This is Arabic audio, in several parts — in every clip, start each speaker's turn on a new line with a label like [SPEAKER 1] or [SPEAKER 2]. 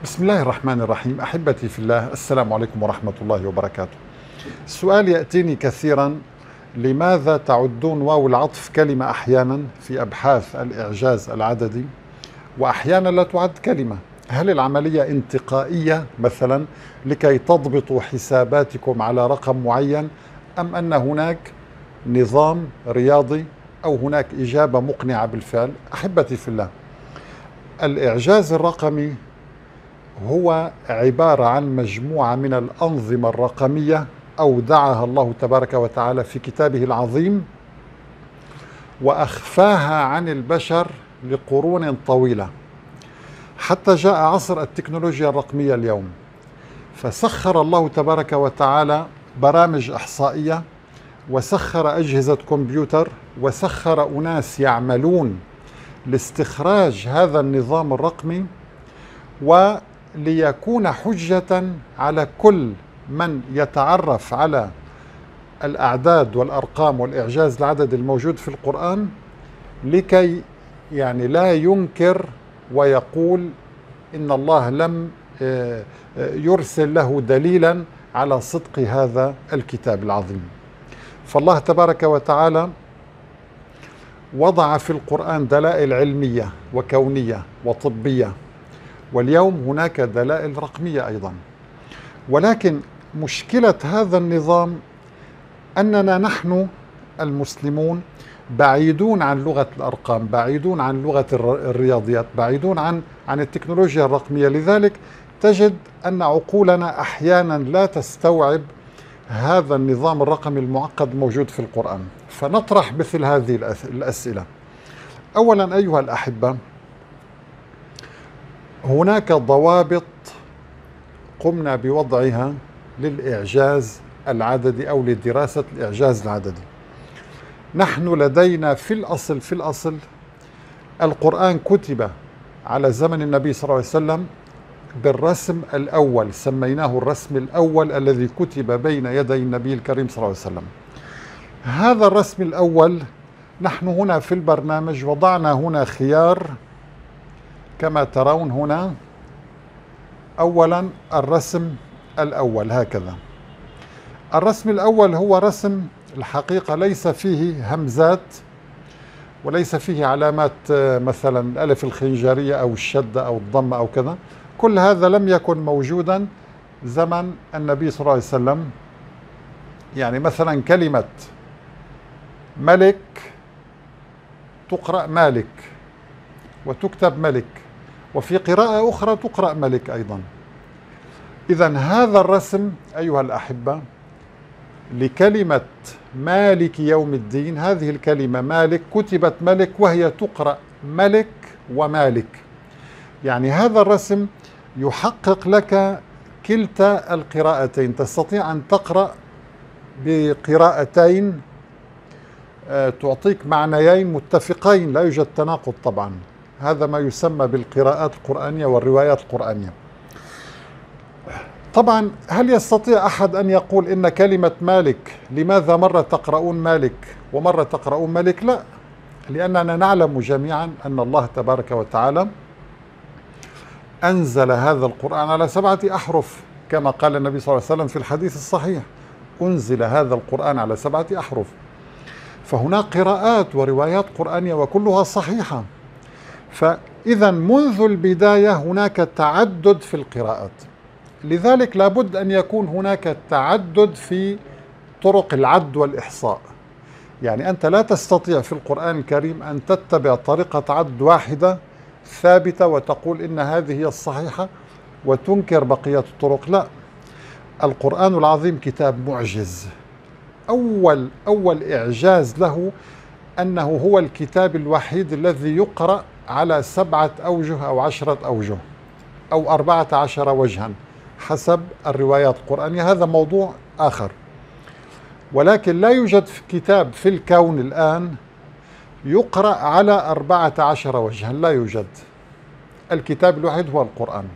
[SPEAKER 1] بسم الله الرحمن الرحيم. أحبتي في الله، السلام عليكم ورحمة الله وبركاته. السؤال يأتيني كثيرا: لماذا تعدون واو العطف كلمة أحيانا في أبحاث الإعجاز العددي وأحيانا لا تعد كلمة؟ هل العملية انتقائية مثلا لكي تضبطوا حساباتكم على رقم معين، أم أن هناك نظام رياضي أو هناك إجابة مقنعة بالفعل؟ أحبتي في الله، الإعجاز الرقمي هو عبارة عن مجموعة من الأنظمة الرقمية أودعها الله تبارك وتعالى في كتابه العظيم وأخفاها عن البشر لقرون طويلة، حتى جاء عصر التكنولوجيا الرقمية اليوم، فسخر الله تبارك وتعالى برامج إحصائية، وسخر أجهزة كمبيوتر، وسخر أناس يعملون لاستخراج هذا النظام الرقمي، وليكون حجة على كل من يتعرف على الأعداد والأرقام والإعجاز العدد الموجود في القرآن، لكي لا ينكر ويقول إن الله لم يرسل له دليلا على صدق هذا الكتاب العظيم. فالله تبارك وتعالى وضع في القرآن دلائل علمية وكونية وطبية، واليوم هناك دلائل رقمية أيضا. ولكن مشكلة هذا النظام أننا نحن المسلمون بعيدون عن لغة الأرقام، بعيدون عن لغة الرياضيات، بعيدون عن التكنولوجيا الرقمية. لذلك تجد أن عقولنا أحيانا لا تستوعب هذا النظام الرقمي المعقد الموجود في القرآن. فنطرح مثل هذه الأسئلة. أولا أيها الأحبة، هناك ضوابط قمنا بوضعها للإعجاز العددي أو لدراسة الإعجاز العددي. نحن لدينا في الأصل القرآن كتب على زمن النبي صلى الله عليه وسلم بالرسم الأول، سميناه الرسم الأول الذي كتب بين يدي النبي الكريم صلى الله عليه وسلم. هذا الرسم الأول نحن هنا في البرنامج وضعنا هنا خيار كما ترون هنا. أولا الرسم الأول هكذا. الرسم الأول هو رسم الحقيقة ليس فيه همزات وليس فيه علامات مثلا الألف الخنجرية أو الشدة أو الضمة أو كذا. كل هذا لم يكن موجودا زمن النبي صلى الله عليه وسلم. يعني مثلا كلمة ملك تقرأ مالك وتكتب ملك، وفي قراءة أخرى تقرأ ملك أيضا. إذن هذا الرسم أيها الأحبة لكلمة مالك يوم الدين، هذه الكلمة مالك كتبت ملك وهي تقرأ ملك ومالك. يعني هذا الرسم يحقق لك كلتا القراءتين، تستطيع أن تقرأ بقراءتين تعطيك معنيين متفقين، لا يوجد تناقض طبعا. هذا ما يسمى بالقراءات القرآنية والروايات القرآنية. طبعا هل يستطيع أحد أن يقول إن كلمة مالك لماذا مرة تقرؤون مالك ومرة تقرؤون ملك؟ لا، لأننا نعلم جميعا أن الله تبارك وتعالى أنزل هذا القرآن على 7 أحرف، كما قال النبي صلى الله عليه وسلم في الحديث الصحيح: أنزل هذا القرآن على 7 أحرف. فهناك قراءات وروايات قرآنية وكلها صحيحة. فإذا منذ البداية هناك تعدد في القراءات، لذلك لابد أن يكون هناك تعدد في طرق العد والإحصاء. يعني أنت لا تستطيع في القرآن الكريم أن تتبع طريقة عد واحدة ثابتة وتقول إن هذه هي الصحيحة وتنكر بقية الطرق. لا، القرآن العظيم كتاب معجز. أول إعجاز له أنه هو الكتاب الوحيد الذي يقرأ على 7 أوجه أو 10 أوجه أو 14 وجها حسب الروايات القرآنية. هذا موضوع آخر. ولكن لا يوجد كتاب في الكون الآن يقرأ على 14 وجها، لا يوجد. الكتاب الوحيد هو القرآن.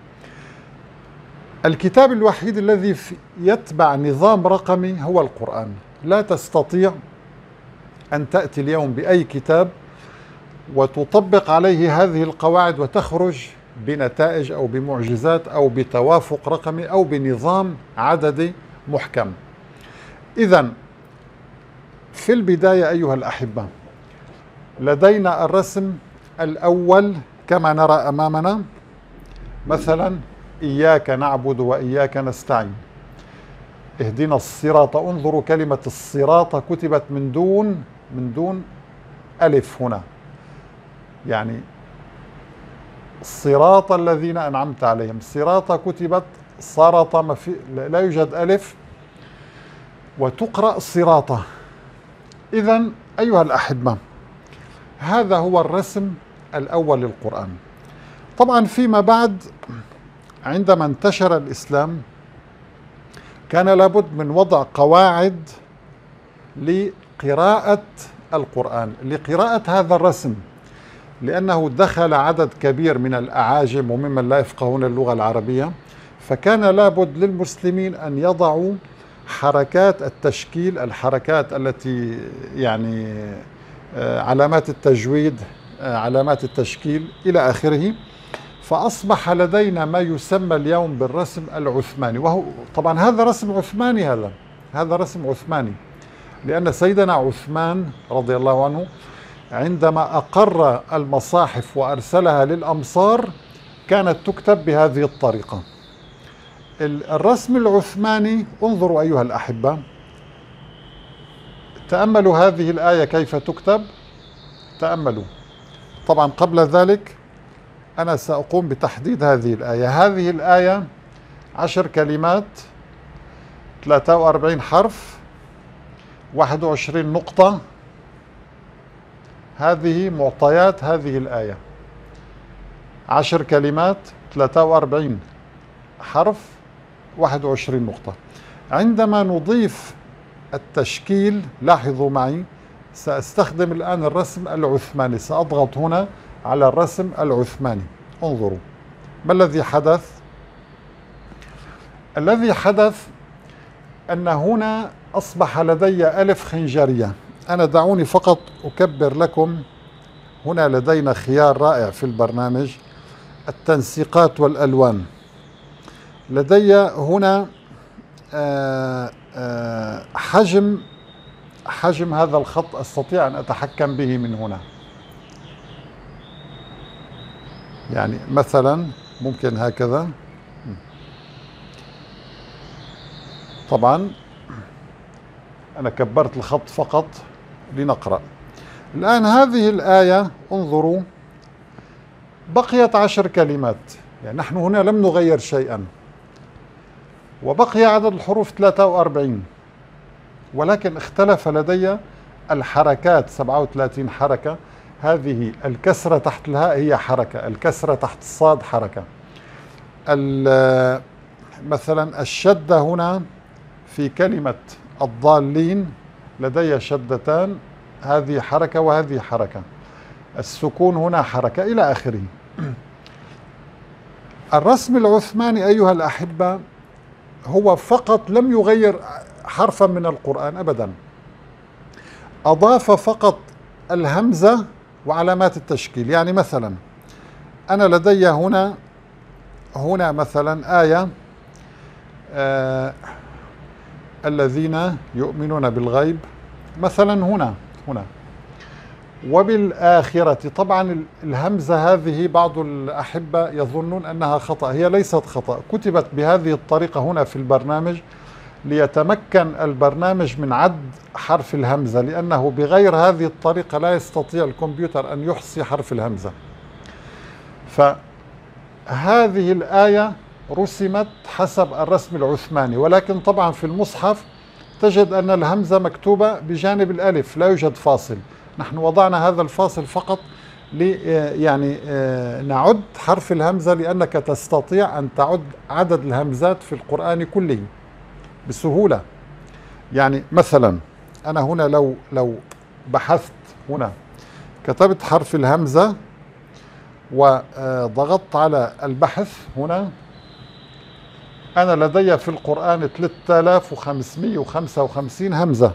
[SPEAKER 1] الكتاب الوحيد الذي يتبع نظام رقمي هو القرآن. لا تستطيع أن تأتي اليوم بأي كتاب وتطبق عليه هذه القواعد وتخرج بنتائج أو بمعجزات أو بتوافق رقمي أو بنظام عددي محكم. إذن في البداية أيها الأحبة، لدينا الرسم الأول كما نرى أمامنا، مثلا إياك نعبد وإياك نستعين، اهدنا الصراط. انظروا كلمة الصراط كتبت من دون ألف هنا، يعني صراط الذين أنعمت عليهم. صراط كتبت صراط، ما في، لا يوجد ألف، وتقرأ صراطة. إذن أيها الأحبة، هذا هو الرسم الأول للقرآن. طبعا فيما بعد عندما انتشر الإسلام كان لابد من وضع قواعد لقراءة القرآن، لقراءة هذا الرسم، لأنه دخل عدد كبير من الأعاجم وممن لا يفقهون اللغة العربية، فكان لابد للمسلمين أن يضعوا حركات التشكيل، الحركات التي يعني علامات التجويد، علامات التشكيل إلى آخره. فأصبح لدينا ما يسمى اليوم بالرسم العثماني، وهو طبعا هذا رسم عثماني، هذا رسم عثماني، لأن سيدنا عثمان رضي الله عنه عندما أقر المصاحف وأرسلها للأمصار كانت تكتب بهذه الطريقة. الرسم العثماني، انظروا أيها الأحبة، تأملوا هذه الآية كيف تكتب، تأملوا. طبعا قبل ذلك أنا سأقوم بتحديد هذه الآية. هذه الآية 10 كلمات، 43 حرف، 21 نقطة. هذه معطيات هذه الآية، 10 كلمات، 43 حرف، 21 نقطة. عندما نضيف التشكيل، لاحظوا معي، سأستخدم الآن الرسم العثماني، سأضغط هنا على الرسم العثماني. انظروا ما الذي حدث. الذي حدث أن هنا أصبح لدي ألف خنجرية. أنا دعوني فقط أكبر لكم. هنا لدينا خيار رائع في البرنامج، التنسيقات والألوان. لدي هنا حجم هذا الخط أستطيع أن أتحكم به من هنا. يعني مثلا ممكن هكذا. طبعا أنا كبرت الخط فقط لنقرأ. الآن هذه الآية انظروا بقيت 10 كلمات، يعني نحن هنا لم نغير شيئا، وبقي عدد الحروف 43، ولكن اختلف لدي الحركات، 37 حركة. هذه الكسرة تحت الهاء هي حركة، الكسرة تحت الصاد حركة. مثلا الشدة هنا في كلمة الضالين لدي شدتان، هذه حركة وهذه حركة. السكون هنا حركة إلى آخره. الرسم العثماني أيها الأحبة هو فقط لم يغير حرفا من القرآن أبدا، أضاف فقط الهمزة وعلامات التشكيل. يعني مثلا أنا لدي هنا مثلا آية الذين يؤمنون بالغيب، مثلا هنا وبالآخرة. طبعا الهمزة هذه بعض الأحبة يظنون أنها خطأ، هي ليست خطأ، كتبت بهذه الطريقة هنا في البرنامج ليتمكن البرنامج من عد حرف الهمزة، لأنه بغير هذه الطريقة لا يستطيع الكمبيوتر أن يحصي حرف الهمزة. فهذه الآية رسمت حسب الرسم العثماني، ولكن طبعا في المصحف تجد أن الهمزة مكتوبة بجانب الألف، لا يوجد فاصل. نحن وضعنا هذا الفاصل فقط يعني نعد حرف الهمزة، لأنك تستطيع أن تعد عدد الهمزات في القرآن كله بسهولة. يعني مثلا أنا هنا لو بحثت هنا، كتبت حرف الهمزة وضغطت على البحث هنا، أنا لدي في القرآن 3555 همزة،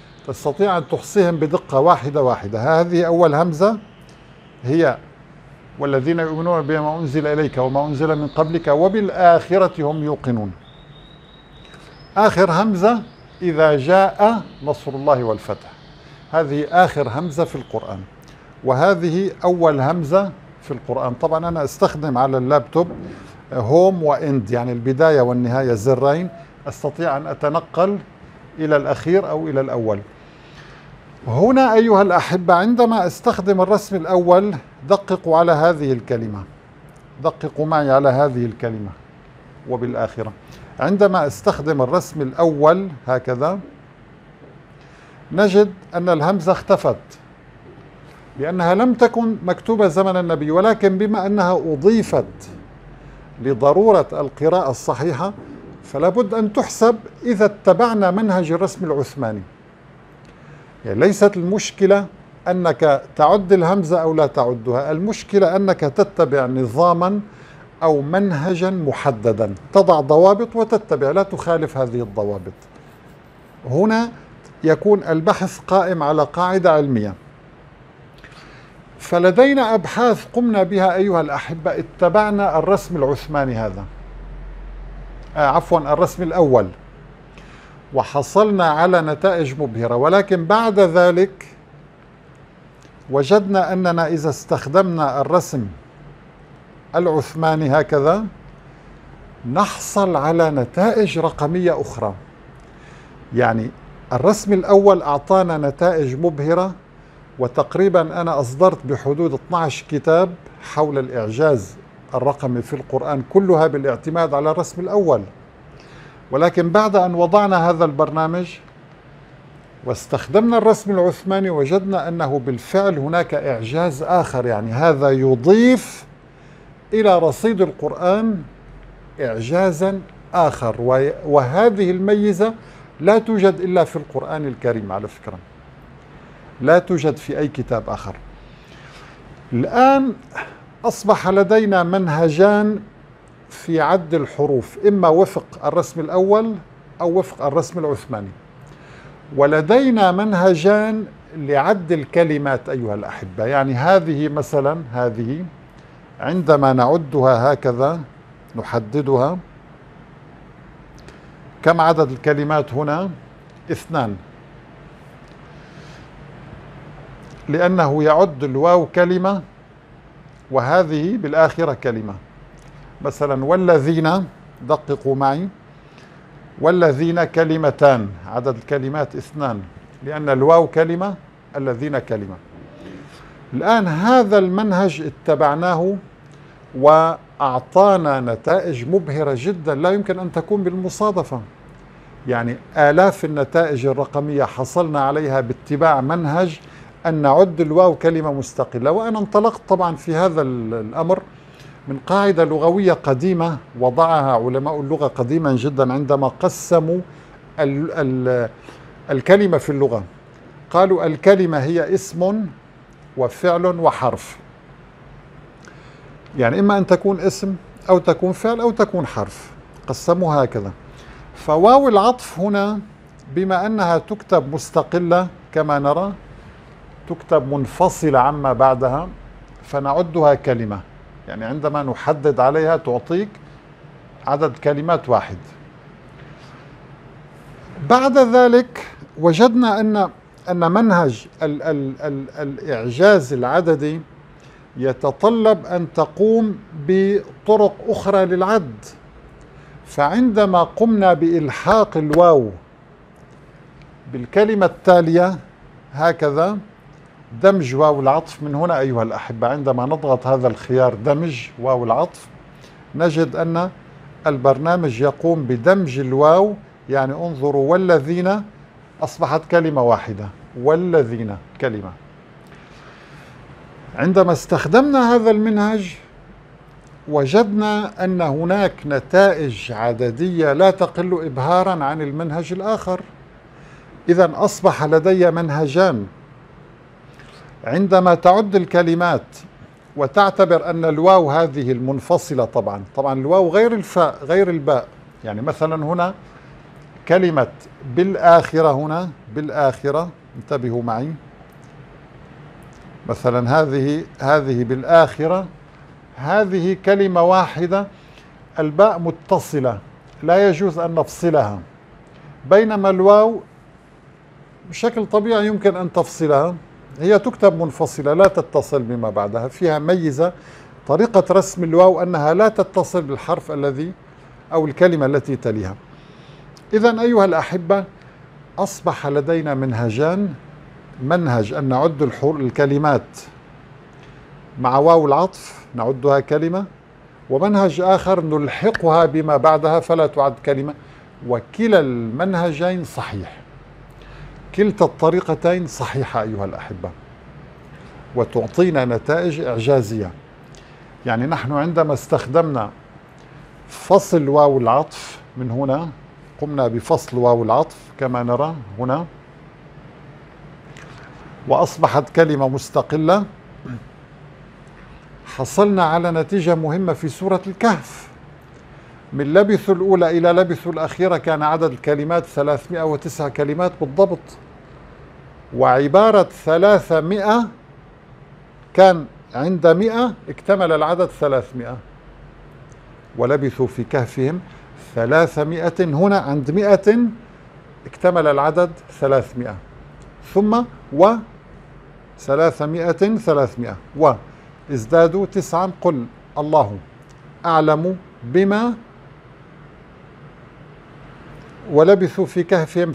[SPEAKER 1] تستطيع أن تحصيهم بدقة واحدة واحدة. هذه أول همزة هي والذين يؤمنون بما أنزل إليك وما أنزل من قبلك وبالآخرة هم يوقنون. آخر همزة إذا جاء نصر الله والفتح، هذه آخر همزة في القرآن، وهذه أول همزة في القرآن. طبعا أنا أستخدم على اللابتوب هوم وإند، يعني البداية والنهاية زرين، أستطيع أن أتنقل إلى الأخير أو إلى الأول. هنا أيها الأحبة عندما أستخدم الرسم الأول دققوا على هذه الكلمة، دققوا معي على هذه الكلمة وبالآخرة. عندما أستخدم الرسم الأول هكذا نجد أن الهمزة اختفت لأنها لم تكن مكتوبة زمن النبي، ولكن بما أنها أضيفت لضرورة القراءة الصحيحة فلا بد أن تحسب إذا اتبعنا منهج الرسم العثماني. يعني ليست المشكلة أنك تعد الهمزة أو لا تعدها، المشكلة أنك تتبع نظاما أو منهجا محددا، تضع ضوابط وتتبع، لا تخالف هذه الضوابط. هنا يكون البحث قائم على قاعدة علمية. فلدينا أبحاث قمنا بها أيها الأحبة، اتبعنا الرسم العثماني هذا، عفوا الرسم الأول، وحصلنا على نتائج مبهرة، ولكن بعد ذلك وجدنا أننا إذا استخدمنا الرسم العثماني هكذا نحصل على نتائج رقمية أخرى. يعني الرسم الأول أعطانا نتائج مبهرة، وتقريبا أنا أصدرت بحدود 12 كتاب حول الإعجاز الرقمي في القرآن، كلها بالاعتماد على الرسم الأول. ولكن بعد أن وضعنا هذا البرنامج واستخدمنا الرسم العثماني وجدنا أنه بالفعل هناك إعجاز آخر، يعني هذا يضيف إلى رصيد القرآن إعجازا آخر، وهذه الميزة لا توجد إلا في القرآن الكريم على فكرة، لا توجد في أي كتاب آخر. الآن أصبح لدينا منهجان في عد الحروف، إما وفق الرسم الأول أو وفق الرسم العثماني، ولدينا منهجان لعد الكلمات أيها الأحبة. يعني هذه مثلا، هذه عندما نعدها هكذا نحددها، كم عدد الكلمات هنا؟ 2، لأنه يعد الواو كلمة وهذه بالآخرة كلمة. مثلا والذين، دققوا معي، والذين كلمتان، عدد الكلمات 2 لأن الواو كلمة الذين كلمة. الآن هذا المنهج اتبعناه وأعطانا نتائج مبهرة جدا لا يمكن أن تكون بالمصادفة. يعني آلاف النتائج الرقمية حصلنا عليها باتباع منهج أن نعد الواو كلمة مستقلة. وأنا انطلقت طبعا في هذا الأمر من قاعدة لغوية قديمة وضعها علماء اللغة قديما جدا عندما قسموا الكلمة في اللغة. قالوا الكلمة هي اسم وفعل وحرف، يعني إما أن تكون اسم أو تكون فعل أو تكون حرف، قسموها هكذا. فواو العطف هنا بما أنها تكتب مستقلة كما نرى، تكتب منفصلة عما بعدها، فنعدها كلمة. يعني عندما نحدد عليها تعطيك عدد كلمات 1. بعد ذلك وجدنا أن منهج الإعجاز العددي يتطلب أن تقوم بطرق أخرى للعد. فعندما قمنا بإلحاق الواو بالكلمة التالية هكذا، دمج واو العطف من هنا أيها الأحبة، عندما نضغط هذا الخيار دمج واو العطف نجد أن البرنامج يقوم بدمج الواو. يعني انظروا، والذين أصبحت كلمة واحدة، والذين كلمة. عندما استخدمنا هذا المنهج وجدنا أن هناك نتائج عددية لا تقل إبهارا عن المنهج الآخر. إذن أصبح لدي منهجان. عندما تعد الكلمات وتعتبر أن الواو هذه المنفصلة، طبعا الواو غير الفاء غير الباء. يعني مثلا هنا كلمة بالآخرة، هنا بالآخرة، انتبهوا معي، مثلا هذه بالآخرة هذه كلمة واحدة، الباء متصلة لا يجوز أن نفصلها، بينما الواو بشكل طبيعي يمكن أن تفصلها، هي تكتب منفصلة لا تتصل بما بعدها. فيها ميزة طريقة رسم الواو أنها لا تتصل بالحرف الذي أو الكلمة التي تليها. إذن أيها الأحبة، أصبح لدينا منهجان: منهج أن نعد الكلمات مع واو العطف نعدها كلمة، ومنهج آخر نلحقها بما بعدها فلا تعد كلمة. وكلا المنهجين صحيح، كلتا الطريقتين صحيحة أيها الأحبة، وتعطينا نتائج إعجازية. يعني نحن عندما استخدمنا فصل واو العطف من هنا، قمنا بفصل واو العطف كما نرى هنا، وأصبحت كلمة مستقلة، حصلنا على نتيجة مهمة في سورة الكهف. من لبثوا الأولى إلى لبثوا الأخيرة كان عدد الكلمات 309 كلمات بالضبط، وعبارة 300 كان عند 100 اكتمل العدد 300، ولبثوا في كهفهم 300، هنا عند 100 اكتمل العدد 300، ثم 300 وازدادوا 9. قل الله أعلم بما، ولبثوا في كهفهم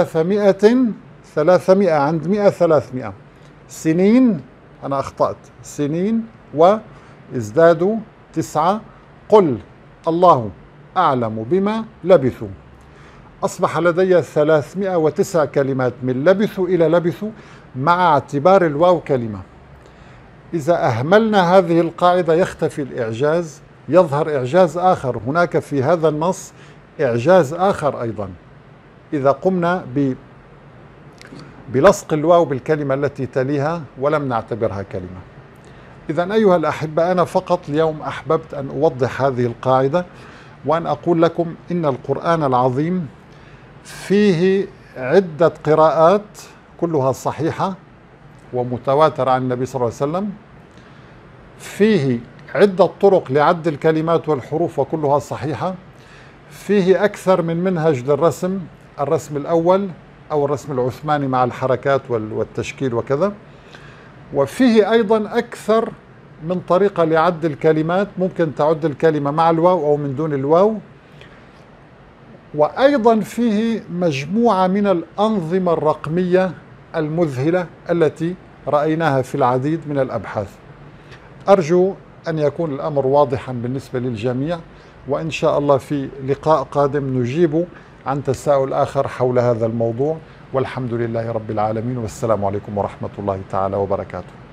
[SPEAKER 1] 300 عند 100 300 سنين، أنا أخطأت، سنين وازدادوا 9. قل الله أعلم بما لبثوا. أصبح لدي 309 كلمات من لبثوا إلى لبثوا مع اعتبار الواو كلمة. إذا أهملنا هذه القاعدة يختفي الإعجاز، يظهر إعجاز آخر. هناك في هذا النص إعجاز آخر أيضا إذا قمنا بلصق الواو بالكلمة التي تليها ولم نعتبرها كلمة. إذن أيها الأحبة، أنا فقط اليوم أحببت أن أوضح هذه القاعدة، وأن أقول لكم إن القرآن العظيم فيه عدة قراءات كلها صحيحة ومتواترة عن النبي صلى الله عليه وسلم، فيه عدة طرق لعد الكلمات والحروف وكلها صحيحة، فيه أكثر من منهج للرسم، الرسم الأول أو الرسم العثماني مع الحركات والتشكيل وكذا، وفيه أيضا أكثر من طريقة لعد الكلمات، ممكن تعد الكلمة مع الواو أو من دون الواو، وأيضا فيه مجموعة من الأنظمة الرقمية المذهلة التي رأيناها في العديد من الأبحاث. أرجو أن يكون الأمر واضحا بالنسبة للجميع، وإن شاء الله في لقاء قادم نجيب عن تساؤل آخر حول هذا الموضوع، والحمد لله رب العالمين، والسلام عليكم ورحمة الله تعالى وبركاته.